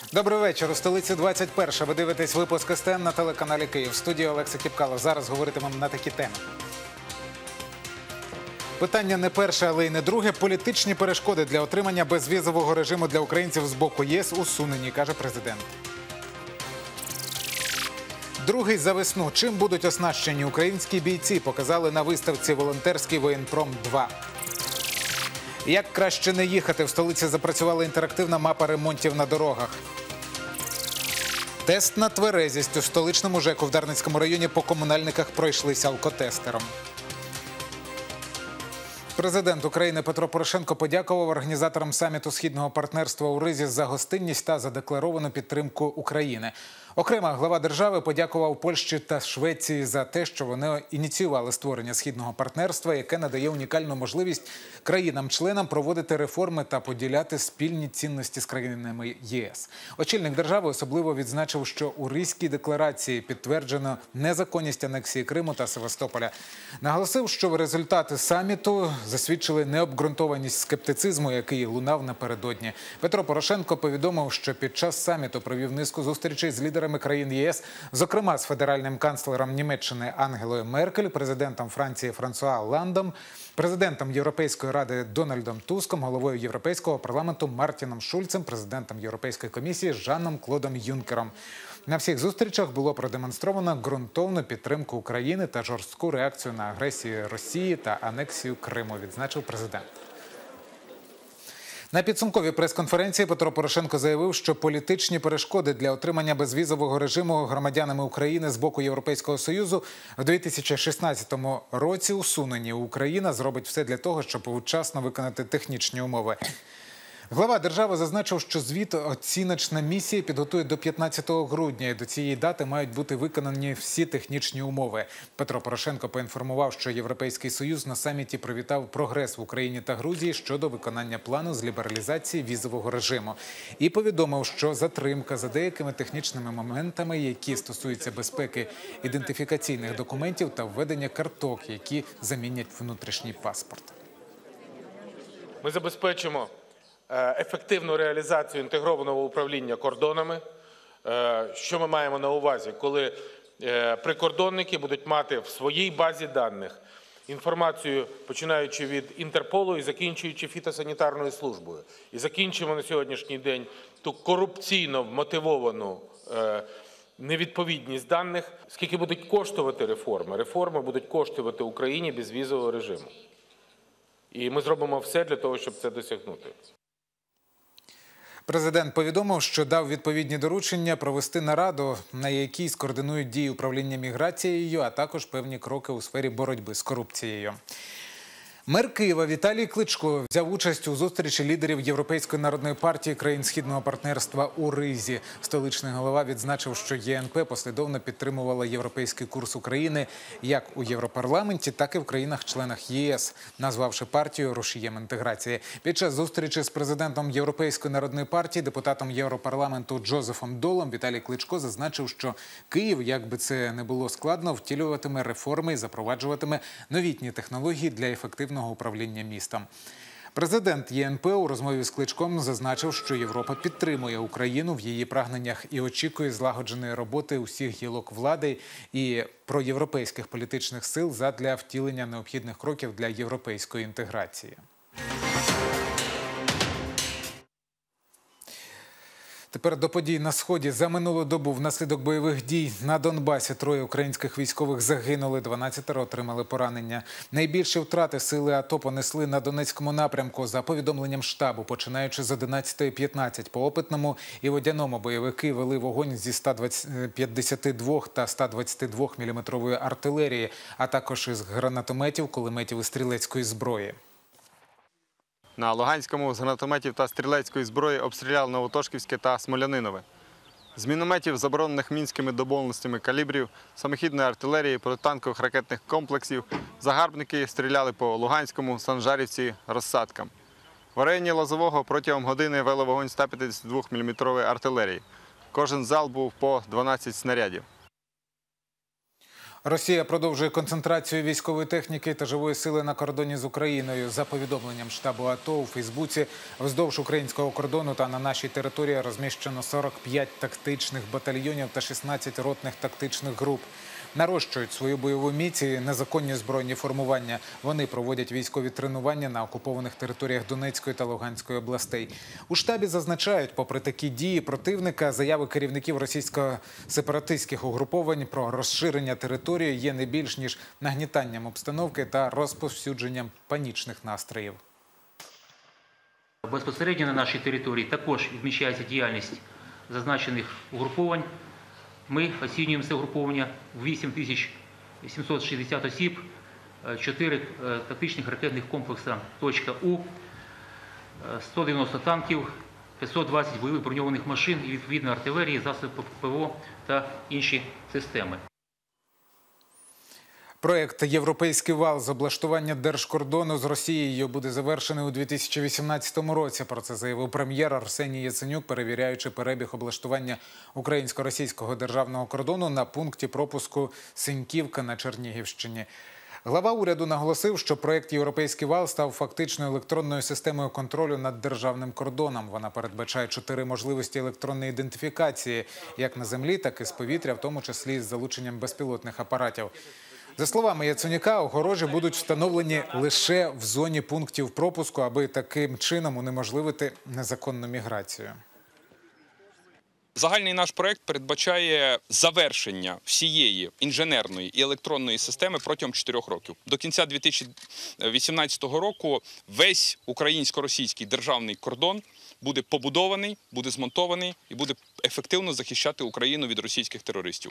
Добрий вечір. У столиці 21. Ви дивитесь випуск СТН на телеканалі Київ. В студії Олекса Кіпкало. Зараз говоритимемо на такі теми. Питання не перше, але й не друге. Політичні перешкоди для отримання безвізового режиму для українців з боку єС усунені, каже президент. Другий за весну. Чим будуть оснащені українські бійці, показали на виставці «Волонтерський воєнпром-2». Як краще не їхати? В столиці запрацювала інтерактивна мапа ремонтів на дорогах. Тест на тверезість. У столичному ЖЕКу в Дарницькому районі по комунальниках пройшлися алкотестером. Президент України Петро Порошенко подякував організаторам саміту Східного партнерства у Ризі за гостинність та задекларовану підтримку України. Окремо, глава держави подякував Польщі та Швеції за те, що вони ініціювали створення Східного партнерства, яке надає унікальну можливість країнам-членам проводити реформи та поділяти спільні цінності з країнами ЄС. Очільник держави особливо відзначив, що у Ризькій декларації підтверджено незаконність анексії Криму та Севастополя. Наголосив, що результати саміту засвідчили необґрунтованість скептицизму, який лунав напередодні. Петро Порошенко повідомив, що під час саміту провів низку зустрічей з лідерами країн ЄС, зокрема з федеральним канцлером Німеччини Ангелою Меркель, президентом Франції Франсуа Олландом, президентом Європейської ради Дональдом Туском, головою Європейського парламенту Мартіном Шульцем, президентом Європейської комісії Жаном Клодом Юнкером. На всіх зустрічах було продемонстровано ґрунтовну підтримку України та жорстку реакцію на агресію Росії та анексію Криму, відзначив президент. На підсумковій прес-конференції Петро Порошенко заявив, що політичні перешкоди для отримання безвізового режиму громадянами України з боку Європейського Союзу в 2016 році усунені. Україна зробить все для того, щоб вчасно виконати технічні умови. Глава держави зазначив, що звіт оціночна місія підготує до 15 грудня. І до цієї дати мають бути виконані всі технічні умови. Петро Порошенко поінформував, що Європейський Союз на саміті привітав прогрес в Україні та Грузії щодо виконання плану з лібералізації візового режиму. І повідомив, що затримка за деякими технічними моментами, які стосуються безпеки ідентифікаційних документів та введення карток, які замінять внутрішній паспорт. Ми забезпечимо ефективну реалізацію інтегрованого управління кордонами. Що ми маємо на увазі? Коли прикордонники будуть мати в своїй базі даних інформацію, починаючи від Інтерполу і закінчуючи фітосанітарною службою. І закінчимо на сьогоднішній день ту корупційно мотивовану невідповідність даних. Скільки будуть коштувати реформи? Реформи будуть коштувати Україні безвізового режиму. І ми зробимо все для того, щоб це досягнути. Президент повідомив, що дав відповідні доручення провести нараду, на якій скоординують дії управління міграцією, а також певні кроки у сфері боротьби з корупцією. Мер Києва Віталій Кличко взяв участь у зустрічі лідерів Європейської народної партії країн Східного партнерства у Ризі. Столичний голова відзначив, що ЄНП послідовно підтримувала європейський курс України як у Європарламенті, так і в країнах-членах ЄС, назвавши партію рушієм інтеграції. Під час зустрічі з президентом Європейської народної партії, депутатом Європарламенту Джозефом Долом, Віталій Кличко зазначив, що Київ, як би це не було складно, втілюватиме реформи і запроваджуватиме новітні технології для ефективного управління містом. Президент ЄНП у розмові з Кличком зазначив, що Європа підтримує Україну в її прагненнях і очікує злагодженої роботи усіх гілок влади і проєвропейських політичних сил задля втілення необхідних кроків для європейської інтеграції. Тепер до подій на Сході. За минулу добу внаслідок бойових дій на Донбасі 3 українських військових загинули, 12 отримали поранення. Найбільші втрати сили АТО понесли на Донецькому напрямку. За повідомленням штабу, починаючи з 11:15 по Опитному і Водяному, бойовики вели вогонь зі 152 та 122 мм артилерії, а також із гранатометів, кулеметів і стрілецької зброї. На Луганському з гранатометів та стрілецької зброї обстріляли Новотошківське та Смолянинове. З мінометів, заборонених мінськими домовленостями калібрів, самохідної артилерії, протитанкових ракетних комплексів, загарбники стріляли по Луганському, Санжарівці, Розсадкам. В районі Лозового протягом години вели вогонь 152 мм артилерії. Кожен залп був по 12 снарядів. Росія продовжує концентрацію військової техніки та живої сили на кордоні з Україною. За повідомленням штабу АТО у Фейсбуці, вздовж українського кордону та на нашій території розміщено 45 тактичних батальйонів та 16 ротних тактичних груп. Нарощують свою бойову міць і незаконні збройні формування. Вони проводять військові тренування на окупованих територіях Донецької та Луганської областей. У штабі зазначають, попри такі дії противника, заяви керівників російсько-сепаратистських угруповань про розширення території є не більш ніж нагнітанням обстановки та розповсюдженням панічних настроїв. Безпосередньо на нашій території також відмічається діяльність зазначених угруповань. Ми оцінюємо це угруповання в 8760 осіб, 4 тактичних ракетних комплекси «У», 190 танків, 520 бойових броньованих машин і відповідно артилерії, засоби ППО та інші системи. Проєкт «Європейський вал» з облаштування держкордону з Росією буде завершений у 2018 році. Про це заявив прем'єр Арсеній Яценюк, перевіряючи перебіг облаштування українсько-російського державного кордону на пункті пропуску Синьківка на Чернігівщині. Глава уряду наголосив, що проєкт «Європейський вал» став фактичною електронною системою контролю над державним кордоном. Вона передбачає 4 можливості електронної ідентифікації, як на землі, так і з повітря, в тому числі з залученням безпілотних апаратів. За словами Яценюка, огорожі будуть встановлені лише в зоні пунктів пропуску, аби таким чином унеможливити незаконну міграцію. Загальний наш проект передбачає завершення всієї інженерної і електронної системи протягом 4 років. До кінця 2018 року весь українсько-російський державний кордон буде побудований, буде змонтований і буде ефективно захищати Україну від російських терористів.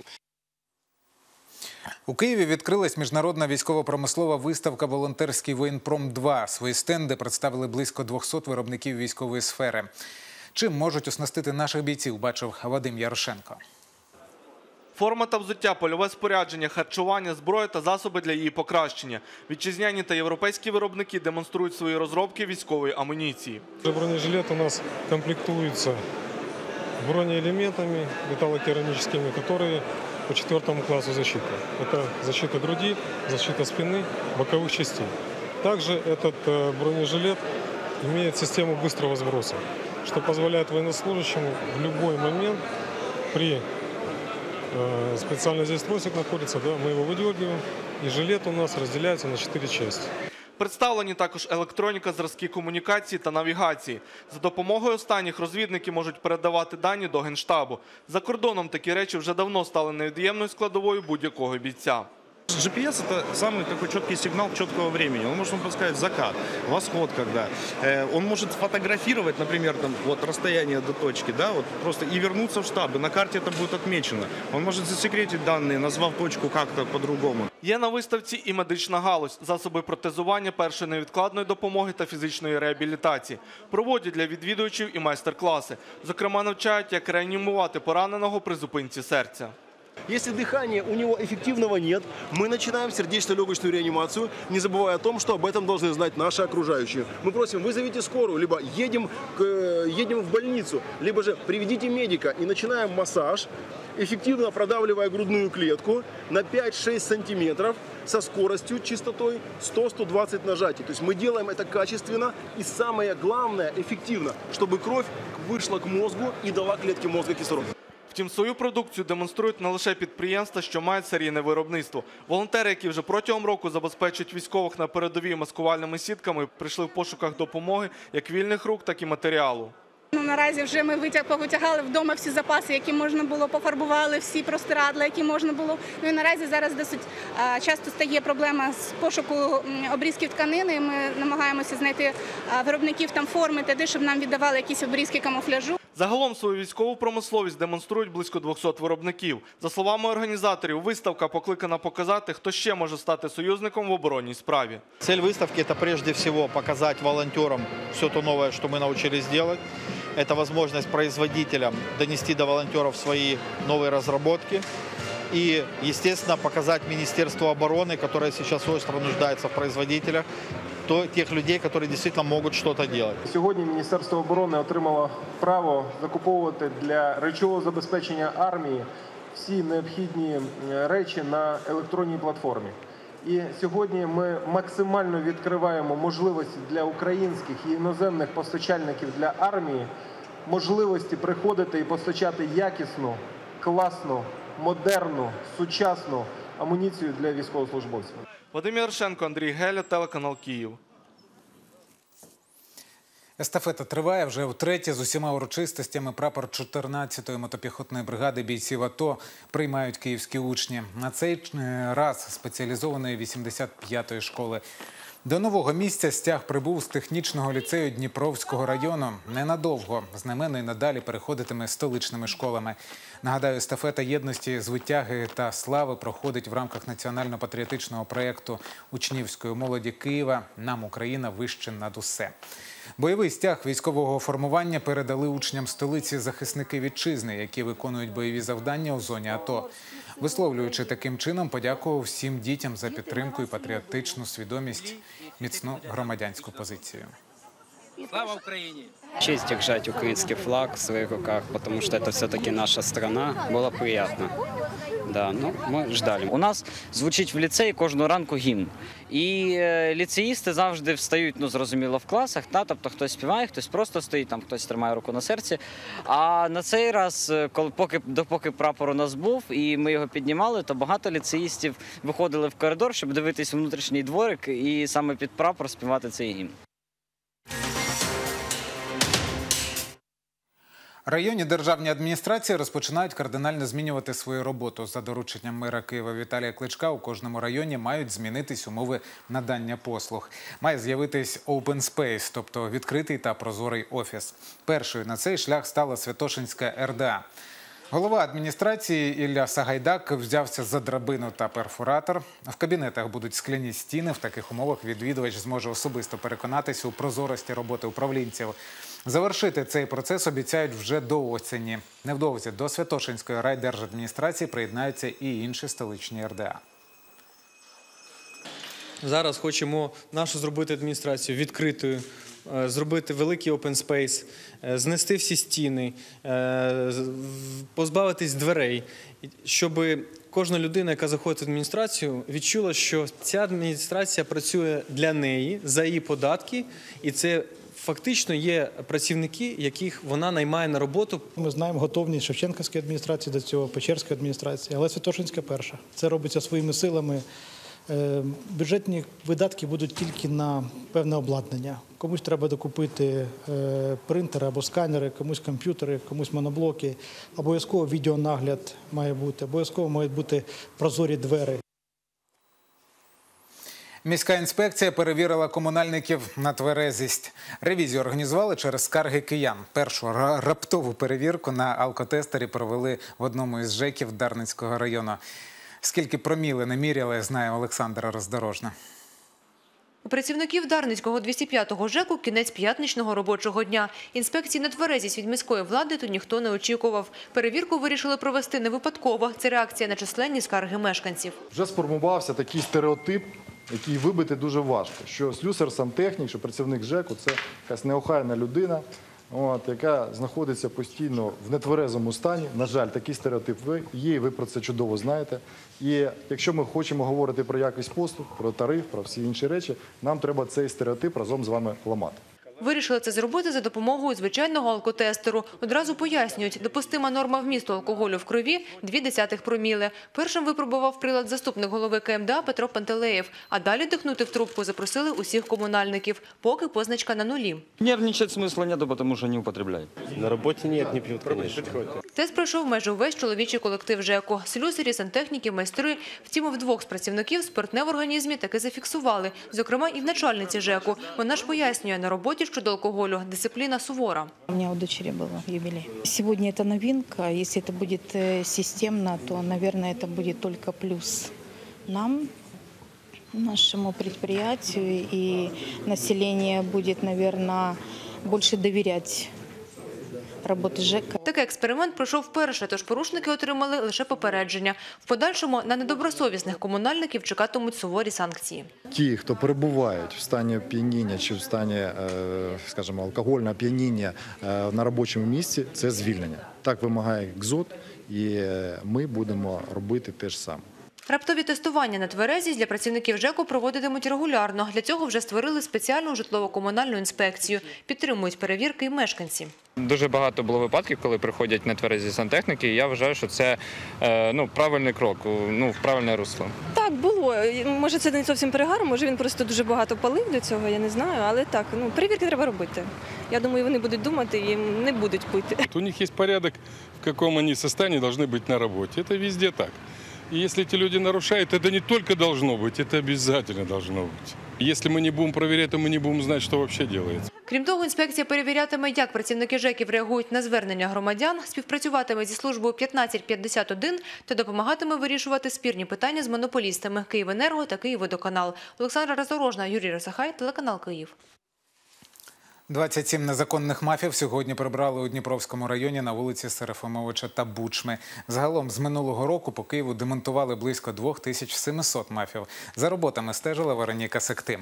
У Києві відкрилась міжнародна військово-промислова виставка «Волонтерський воєнпром-2». Свої стенди представили близько 200 виробників військової сфери. Чим можуть оснастити наших бійців, бачив Вадим Ярошенко. Форма та взуття, польове спорядження, харчування, зброя та засоби для її покращення. Вітчизняні та європейські виробники демонструють свої розробки військової амуніції. Бронежилет у нас комплектуется бронеэлементами металлокерамическими, которые по 4 классу защиты. Это защита груди, защита спины, боковых частей. Также этот бронежилет имеет систему быстрого сброса, что позволяет военнослужащему в любой момент при специально здесь тросик находится, да, мы его выдергиваем, и жилет у нас разделяется на 4 части. Представлені також електроніка, зразки комунікації та навігації. За допомогою останніх розвідники можуть передавати дані до Генштабу. За кордоном такі речі вже давно стали невід'ємною складовою будь-якого бійця. GPS – это самый такой четкий сигнал четкого времени. Он может вам подсказать закат, восход когда. Он может фотографировать, например, там, вот, расстояние до точки, да, вот, просто и вернуться в штаб. И на карте это будет отмечено. Он может засекретить данные, назвав точку как-то по-другому. Є на виставці і медична галузь, засоби протезування, першої невідкладної допомоги та фізичної реабілітації. Проводять для відвідувачів і майстер-класи. Зокрема, навчають, як реанімувати пораненого при зупинці серця. Если дыхания у него эффективного нет, мы начинаем сердечно-легочную реанимацию, не забывая о том, что об этом должны знать наши окружающие. Мы просим, вызовите скорую, либо едем в больницу, либо же приведите медика и начинаем массаж, эффективно продавливая грудную клетку на 5-6 сантиметров со скоростью, частотой 100-120 нажатий. То есть мы делаем это качественно и самое главное, эффективно, чтобы кровь вышла к мозгу и дала клетке мозга кислород. Втім, свою продукцію демонструють не лише підприємства, що мають серійне виробництво. Волонтери, які вже протягом року забезпечують військових на передовій маскувальними сітками, прийшли в пошуках допомоги як вільних рук, так і матеріалу. Наразі вже ми повитягали вдома всі запаси, які можна було, пофарбували всі простирадла, які можна було. Ну і наразі зараз досить часто стає проблема з пошуку обрізків тканини. Ми намагаємося знайти виробників там форми, туди, щоб нам віддавали якісь обрізки камуфляжу. Загалом свою військову промисловість демонструють близько 200 виробників. За словами організаторів, виставка покликана показати, хто ще може стати союзником в оборонній справі. Цель выставки – это прежде всего показать волонтерам все то новое, что мы научились делать. Это возможность производителям донести до волонтеров свои новые разработки. И, естественно, показать Министерству обороны, которое сейчас остро нуждается в производителях, тех людей, которые действительно могут что-то делать. Сьогодні Міністерство оборони отримало право закуповувати для речового забезпечення армії всі необхідні речі на електронній платформі. І сьогодні ми максимально відкриваємо можливості для українських і іноземних постачальників для армії, можливості приходити і постачати якісну, класну, модерну, сучасну амуніцію для військовослужбовців. Вадим Ярошенко, Андрій Геля, телеканал Київ. Естафета триває вже втретє. З усіма урочистостями прапор 14-ї мотопіхотної бригади бійців АТО приймають київські учні. На цей раз спеціалізованої 85-ї школи. До нового місця стяг прибув з технічного ліцею Дніпровського району. Ненадовго. Знамено й надалі переходитиме столичними школами. Нагадаю, естафета єдності, звитяги та слави проходить в рамках національно-патріотичного проєкту учнівської молоді Києва «Нам Україна вище над усе». Бойовий стяг військового формування передали учням столиці захисники вітчизни, які виконують бойові завдання у зоні АТО. Висловлюючи таким чином, подякував всім дітям за підтримку і патріотичну свідомість, міцну громадянську позицію. Слава Украине! Честь держать украинский флаг в своих руках, потому что это все-таки наша страна. Было приятно. Да, ну, ми ждали. У нас звучить в ліцеї кожного ранку гімн. І ліцеїсти завжди встають, ну, зрозуміло, в класах, тобто хтось співає, хтось просто стоїть, там хтось тримає руку на серці. А на цей раз, допоки прапор у нас був і ми його піднімали, то багато ліцеїстів виходили в коридор, щоб дивитись внутрішній дворик і саме під прапор співати цей гімн. Районні державні адміністрації розпочинають кардинально змінювати свою роботу. За дорученням мера Києва Віталія Кличка у кожному районі мають змінитись умови надання послуг. Має з'явитись open space, тобто відкритий та прозорий офіс. Першою на цей шлях стала Святошинська РДА. Голова адміністрації Ілля Сагайдак взявся за драбину та перфоратор. В кабінетах будуть скляні стіни. В таких умовах відвідувач зможе особисто переконатися у прозорості роботи управлінців. Завершити цей процес обіцяють вже до осені. Невдовзі до Святошинської райдержадміністрації приєднаються і інші столичні РДА. Зараз хочемо нашу зробити адміністрацію відкритою, зробити великий open space, знести всі стіни, позбавитись дверей, щоб кожна людина, яка заходить в адміністрацію, відчула, що ця адміністрація працює для неї, за її податки, і це фактично є працівники, яких вона наймає на роботу. Ми знаємо готовність Шевченківської адміністрації до цього, Печерської адміністрації, але Святошинська перша. Це робиться своїми силами. Бюджетні видатки будуть тільки на певне обладнання. Комусь треба докупити принтери або сканери, комусь комп'ютери, комусь моноблоки. Обов'язково відеонагляд має бути, обов'язково мають бути прозорі двері. Міська інспекція перевірила комунальників на тверезість. Ревізію організували через скарги киян. Першу раптову перевірку на алкотестері провели в одному із ЖЕКів Дарницького району. Скільки проміли не міряли, знає Олександра Роздорожна. У працівників Дарницького 205-го ЖЕКу кінець п'ятничного робочого дня. Інспекції на тверезість від міської влади тут ніхто не очікував. Перевірку вирішили провести не випадково. Це реакція на численні скарги мешканців. Вже сформувався такий стереотип, який вибити дуже важко, що слюсар-сантехнік, що працівник ЖЕКу – це якась неохайна людина, яка знаходиться постійно в нетверезому стані. На жаль, такий стереотип є, і ви про це чудово знаєте. І якщо ми хочемо говорити про якість послуг, про тариф, про всі інші речі, нам треба цей стереотип разом з вами ламати. Вирішили це зробити за допомогою звичайного алкотестеру. Одразу пояснюють, допустима норма вмісту алкоголю в крові – 0,2 проміли. Першим випробував прилад заступник голови КМДА Петро Пантелеєв. А далі дихнути в трубку запросили усіх комунальників, поки позначка на нулі. Нервничать смисла нету, тому що не употребляють. На роботі ні, не п'ють, звісно. Тест пройшов майже увесь чоловічий колектив ЖЕКу. Слюсарі, сантехніки, майстри. Втім, у двох з працівників спиртне в організмі таки зафіксували. Зокрема, і в начальниці ЖЕКу. Вона ж пояснює, на роботі щодо алкоголю дисциплина сувора. У меня у дочери был юбилей. Сегодня это новинка. Если это будет системно, то, наверное, это будет только плюс нам, нашему предприятию, и население будет, наверное, больше доверять работы ЖЭКа. Такий експеримент пройшов вперше, тож порушники отримали лише попередження. В подальшому на недобросовісних комунальників чекатимуть суворі санкції. Ті, хто перебувають в стані оп'яніння чи в стані, скажімо, алкогольного оп'яніння на робочому місці, це звільнення. Так вимагає КЗОТ, і ми будемо робити те ж саме. Раптові тестування на тверезість для працівників ЖЕКу проводитимуть регулярно. Для цього вже створили спеціальну житлово-комунальну інспекцію. Підтримують перевірки і мешканці. Дуже багато було випадків, коли приходять нетверезі сантехніки, і я вважаю, що це правильний крок, в правильне русло. Так, було. Може, це не зовсім перегар, може він просто дуже багато палив до цього, я не знаю, але так, перевірки треба робити. Я думаю, вони будуть думати і не будуть пити. У них є порядок, в якому вони стані повинні бути на роботі. Це везде так. И если эти люди нарушают, это не только должно быть, это обязательно должно быть. Если мы не будем проверять, то мы не будем знать, что вообще делается. Крім того, інспекція перевірятиме, як працівники ЖЕКів реагують на звернення громадян, співпрацюватиме зі службою 1551 та допомагатиме вирішувати спірні питання з монополістами «Київенерго» та «Київводоканал». Олександра Разорожна, Юрій Росахай, телеканал «Київ». 27 незаконних мафів сьогодні прибрали у Дніпровському районі на вулиці Серафимовича та Бучми. Загалом з минулого року по Києву демонтували близько 2700 мафів. За роботами стежила Вероніка Сектим.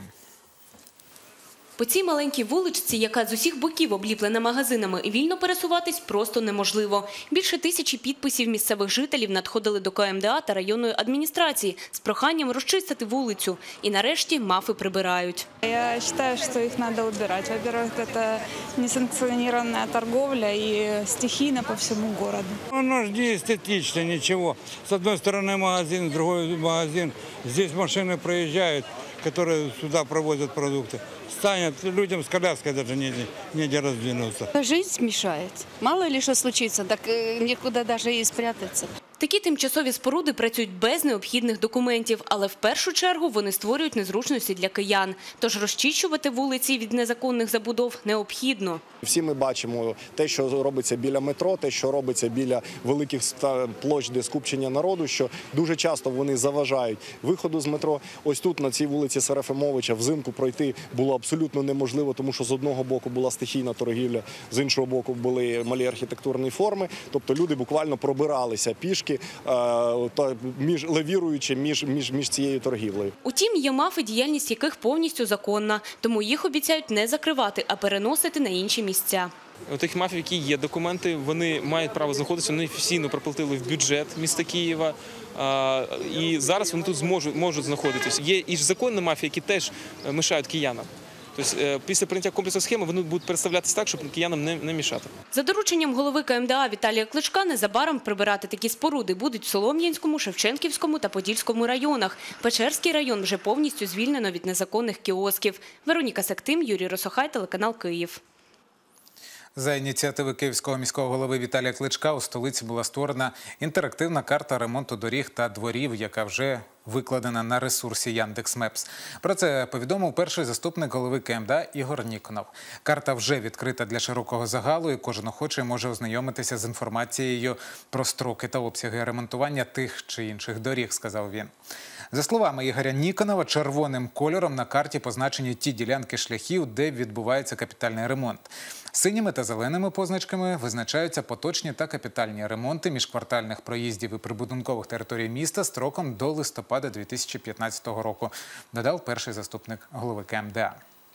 По цій маленькій вуличці, яка з усіх боків обліплена магазинами, вільно пересуватись просто неможливо. Більше 1000 підписів місцевих жителів надходили до КМДА та районної адміністрації з проханням розчистити вулицю. І нарешті мафи прибирають. Я вважаю, що їх треба прибирати. Во-первых, це несанкціонована торговля і стихійно по всьому місту. Воно ж не естетично, нічого. З однієї сторони магазин, з іншої магазин. Здесь машини приїжджають, які сюди привозять продукти. Станет людям с коляской даже негде раздвинуться. Жизнь мешает. Мало ли что случится, так некуда даже и спрятаться. Такі тимчасові споруди працюють без необхідних документів, але в першу чергу вони створюють незручності для киян. Тож розчищувати вулиці від незаконних забудов необхідно. Всі ми бачимо те, що робиться біля метро, те, що робиться біля великих площ, де скупчення народу, що дуже часто вони заважають виходу з метро. Ось тут, на цій вулиці Серафимовича, взимку пройти було абсолютно неможливо, тому що з одного боку була стихійна торгівля, з іншого боку були малі архітектурні форми. Тобто люди буквально пробиралися пішки, лавіруючи між цією торгівлею. Утім, є мафи, діяльність яких повністю законна, тому їх обіцяють не закривати, а переносити на інші місця. У тих мафів, які є документи, вони мають право знаходитися, вони офіційно проплатили в бюджет міста Києва, і зараз вони тут можуть знаходитися. Є і законні мафії, які теж мешають киянам. Тобто після прийняття комплексної схеми вони будуть представлятися так, щоб киянам не мішати. За дорученням голови КМДА Віталія Кличка незабаром прибирати такі споруди будуть в Солом'янському, Шевченківському та Подільському районах. Печерський район вже повністю звільнено від незаконних кіосків. Вероніка Сектим, Юрій Росохай, телеканал «Київ». За ініціативи київського міського голови Віталія Кличка у столиці була створена інтерактивна карта ремонту доріг та дворів, яка вже викладена на ресурсі Яндекс.Мепс. Про це повідомив перший заступник голови КМДА Ігор Ніконов. Карта вже відкрита для широкого загалу, і кожен охочий може ознайомитися з інформацією про строки та обсяги ремонтування тих чи інших доріг, сказав він. За словами Ігоря Ніконова, червоним кольором на карті позначені ті ділянки шляхів, де відбувається капітальний ремонт. Синіми та зеленими позначками визначаються поточні та капітальні ремонти міжквартальних проїздів і прибудинкових територій міста строком до листопада 2015 року, додав перший заступник голови КМДА.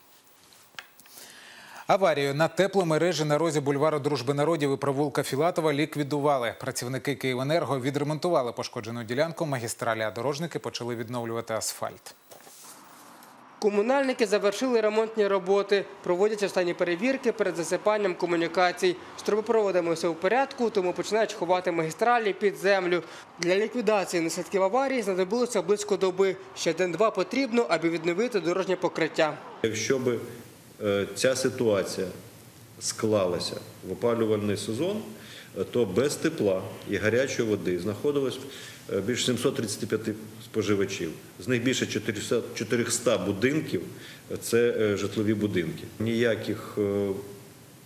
Аварію на тепломережі на розі бульвару Дружби народів і провулка Філатова ліквідували. Працівники «Київенерго» відремонтували пошкоджену ділянку магістралі, а дорожники почали відновлювати асфальт. Комунальники завершили ремонтні роботи, проводять останні перевірки перед засипанням комунікацій. З трубопроводами все в порядку, тому починають ховати магістралі під землю. Для ліквідації наслідків аварії знадобилося близько доби. Ще день-два потрібно, аби відновити дорожнє покриття. Якщо б ця ситуація склалася в опалювальний сезон, то без тепла і гарячої води знаходилось більше 735 споживачів. З них більше 400 будинків – це житлові будинки. Ніяких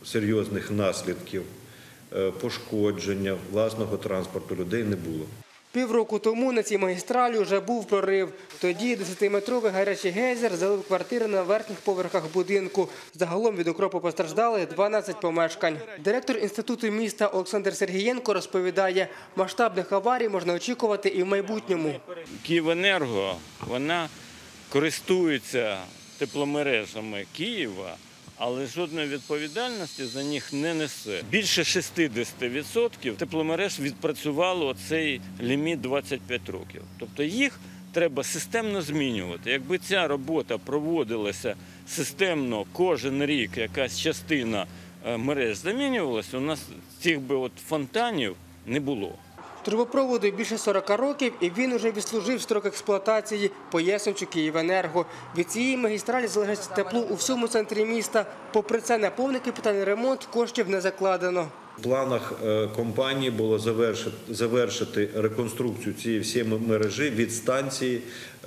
серйозних наслідків пошкодження власного транспорту людей не було. Півроку тому на цій магістралі вже був прорив. Тоді 10-метровий гарячий гейзер залив квартири на верхніх поверхах будинку. Загалом від окропу постраждали 12 помешкань. Директор Інституту міста Олександр Сергієнко розповідає, масштабних аварій можна очікувати і в майбутньому. Київенерго, вона користується тепломережами Києва, але жодної відповідальності за них не несе. Більше 60% тепломереж відпрацювало цей ліміт 25 років. Тобто їх треба системно змінювати. Якби ця робота проводилася системно кожен рік, якась частина мереж замінювалася, у нас цих би фонтанів не було. Трубопроводу більше 40 років, і він уже відслужив строк експлуатації, пояснюючи Київенерго. Від цієї магістралі залежить тепло у всьому центрі міста. Попри це, на повний капітальний ремонт коштів не закладено. В планах компанії було завершити реконструкцію цієї всієї мережі від станції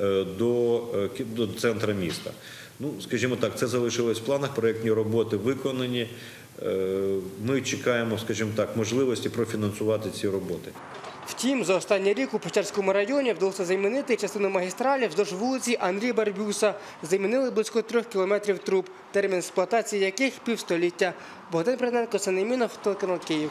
до центру міста. Ну, скажімо так, це залишилось в планах, проєктні роботи виконані. Ми чекаємо, скажімо так, можливості профінансувати ці роботи. Втім, за останній рік у Печерському районі вдалося замінити частину магістралі вздовж вулиці Андрія Барбюса. Замінили близько 3 кілометрів труб, термін експлуатації яких – півстоліття. Богдан Приденко, Санемінов, телеканал Київ.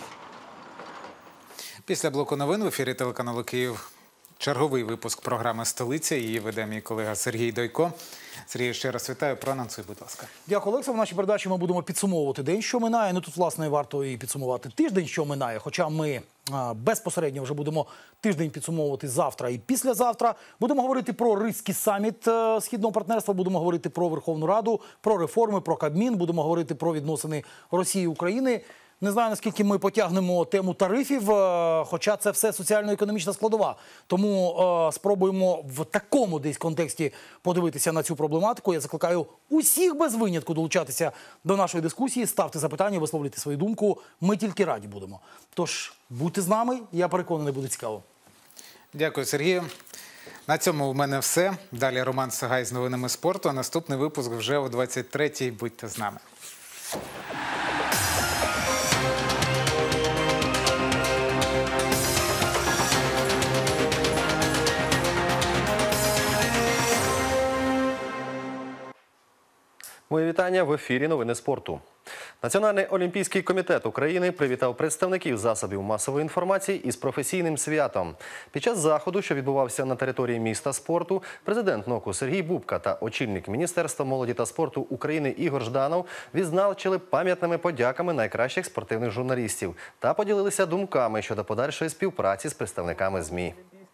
Після блоку новин в ефірі телеканалу Київ черговий випуск програми «Столиця». Її веде мій колега Сергій Дойко. Сергій, ще раз вітаю. Проанонсуй, будь ласка. Дякую, Олекса. В нашій передачі ми будемо підсумовувати день, що минає. Ну, тут, власне, варто і підсумувати тиждень, що минає. Хоча ми безпосередньо вже будемо тиждень підсумовувати завтра і післязавтра. Будемо говорити про Ризький саміт Східного партнерства, будемо говорити про Верховну Раду, про реформи, про Кабмін, будемо говорити про відносини Росії і України. Не знаю, наскільки ми потягнемо тему тарифів, хоча це все соціально-економічна складова. Тому спробуємо в такому десь контексті подивитися на цю проблематику. Я закликаю усіх без винятку долучатися до нашої дискусії, ставте запитання, висловлюйте свою думку. Ми тільки раді будемо. Тож, будьте з нами, я переконаний, буде цікаво. Дякую, Сергію. На цьому в мене все. Далі Роман Сагай з новинами спорту. А наступний випуск вже о 23-й. Будьте з нами. Мої вітання в ефірі «Новини спорту». Національний олімпійський комітет України привітав представників засобів масової інформації із професійним святом. Під час заходу, що відбувався на території міста спорту, президент НОКу Сергій Бубка та очільник Міністерства молоді та спорту України Ігор Жданов відзначили пам'ятними подяками найкращих спортивних журналістів та поділилися думками щодо подальшої співпраці з представниками ЗМІ.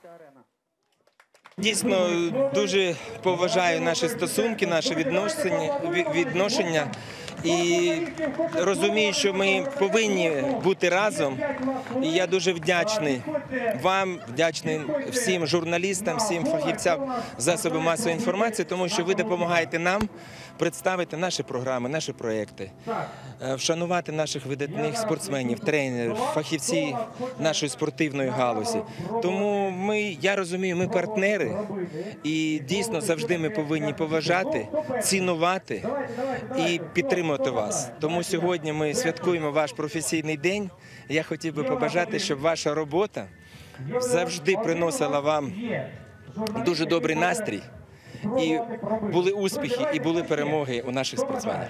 Дійсно, дуже поважаю наші стосунки, наше відношення і розумію, що ми повинні бути разом. І я дуже вдячний вам, вдячний всім журналістам, всім фахівцям засобів масової інформації, тому що ви допомагаєте нам представити наші програми, наші проекти, вшанувати наших видатних спортсменів, тренерів, фахівців нашої спортивної галузі. Тому я розумію, ми партнери і дійсно завжди ми повинні поважати, цінувати і підтримувати вас. Тому сьогодні ми святкуємо ваш професійний день. Я хотів би побажати, щоб ваша робота завжди приносила вам дуже добрий настрій, і були успіхи, і були перемоги у наших спортсменів.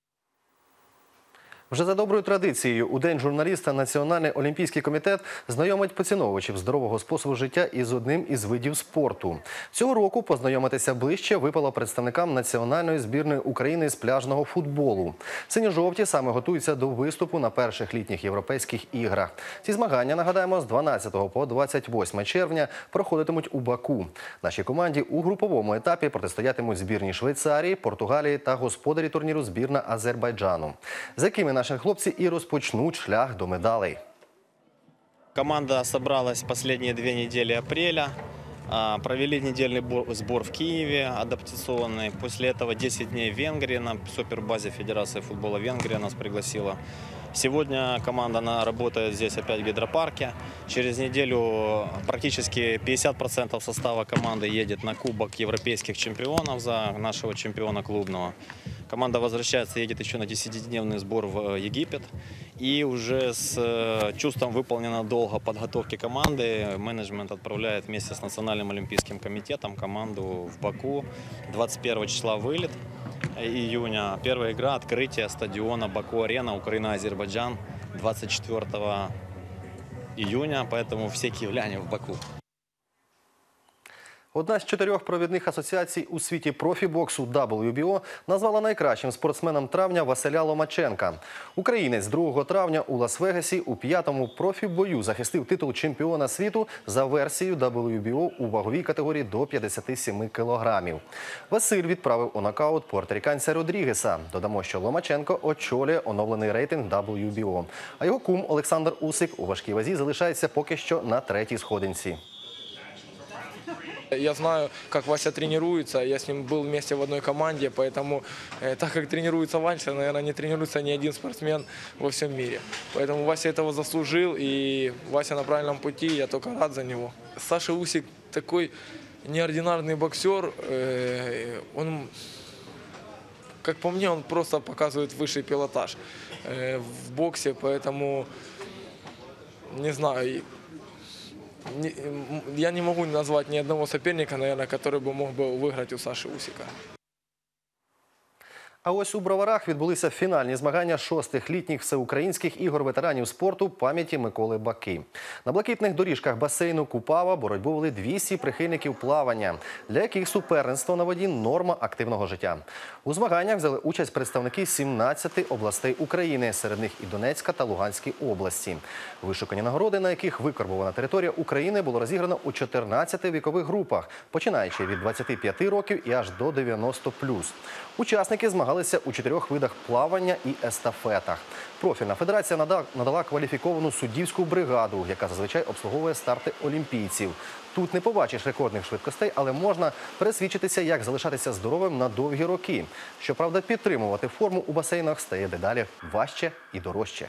Вже за доброю традицією у День журналіста Національний олімпійський комітет знайомить поціновувачів здорового способу життя із одним із видів спорту. Цього року познайомитися ближче випало представникам національної збірної України з пляжного футболу. Синьо-жовті саме готуються до виступу на перших літніх європейських іграх. Ці змагання, нагадаємо, з 12 по 28 червня проходитимуть у Баку. Нашій команді у груповому етапі протистоятимуть збірні Швейцарії, Португалії та господарі турніру збірна Азербайджану, з якими наші хлопці і розпочнуть шлях до медалей. Команда собралась последние 2 недели апреля. Провели недельный сбор в Киеве, адаптационный. После этого 10 дней в Венгрии, на супербазе Федерации футбола Венгрия нас пригласила. Сегодня команда работает здесь опять в гидропарке. Через неделю практически 50% состава команды едет на Кубок европейских чемпионов за нашего чемпиона клубного. Команда возвращается, едет еще на 10-дневный сбор в Египет. И уже с чувством выполненного долга подготовки команды менеджмент отправляет вместе с Национальным олимпийским комитетом команду в Баку. 21 числа вылет июня. Первая игра, открытие стадиона Баку-Арена, Украина-Азербайджан 24 июня. Поэтому все киевляне в Баку. Одна з 4 провідних асоціацій у світі профібоксу WBO назвала найкращим спортсменом травня Василя Ломаченка. Українець 2 травня у Лас-Вегасі у 5-му профібою захистив титул чемпіона світу за версією WBO у ваговій категорії до 57 кілограмів. Василь відправив у нокаут пуерториканця Родрігеса. Додамо, що Ломаченко очолює оновлений рейтинг WBO. А його кум Олександр Усик у важкій вазі залишається поки що на 3-й сходинці. Я знаю, как Вася тренируется, я с ним был вместе в одной команде, поэтому так как тренируется Вася, наверное, не тренируется ни один спортсмен во всем мире. Поэтому Вася этого заслужил, и Вася на правильном пути, я только рад за него. Саша Усик такой неординарный боксер, он, как по мне, он просто показывает высший пилотаж в боксе, поэтому, не знаю, я не могу назвать ни одного соперника, наверное, который бы мог бы выиграть у Саши Усика. А ось у Броварах відбулися фінальні змагання 6-х літніх всеукраїнських ігор ветеранів спорту пам'яті Миколи Баки. На блакитних доріжках басейну Купава боротьбу вели 200 прихильників плавання, для яких суперництво на воді – норма активного життя. У змаганнях взяли участь представники 17 областей України, серед них і Донецька та Луганській області. Вишукані нагороди, на яких викарбована територія України, було розіграно у 14 вікових групах, починаючи від 25 років і аж до 90+. Учасники змагалися у 4 видах плавання і естафетах. Профільна федерація надала кваліфіковану суддівську бригаду, яка зазвичай обслуговує старти олімпійців. Тут не побачиш рекордних швидкостей, але можна пересвідчитися, як залишатися здоровим на довгі роки. Щоправда, підтримувати форму у басейнах стає дедалі важче і дорожче.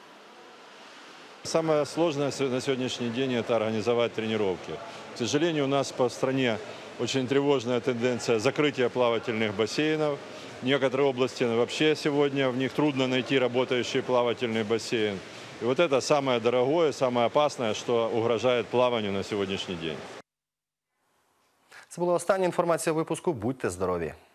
Самое сложное на сегодняшний день – это организовать тренировки. К сожалению, у нас по стране очень тревожная тенденция закрытия плавательных бассейнов. В некоторые области вообще сегодня в них трудно найти работающий плавательный бассейн. И вот это самое дорогое, самое опасное, что угрожает плаванию на сегодняшний день. Це була остання інформація випуску. Будьте здорові!